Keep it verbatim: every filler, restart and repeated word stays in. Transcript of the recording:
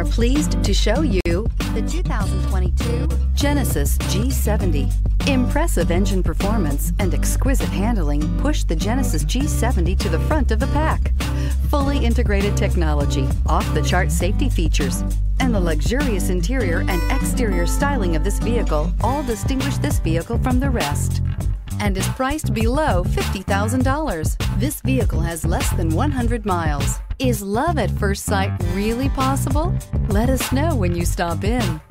are pleased to show you the two thousand twenty-two Genesis G seventy. Impressive engine performance and exquisite handling push the Genesis G seventy to the front of the pack. Fully integrated technology, off-the-chart safety features, and the luxurious interior and exterior styling of this vehicle all distinguish this vehicle from the rest, and is priced below fifty thousand dollars. This vehicle has less than one hundred miles. Is love at first sight really possible? Let us know when you stop in.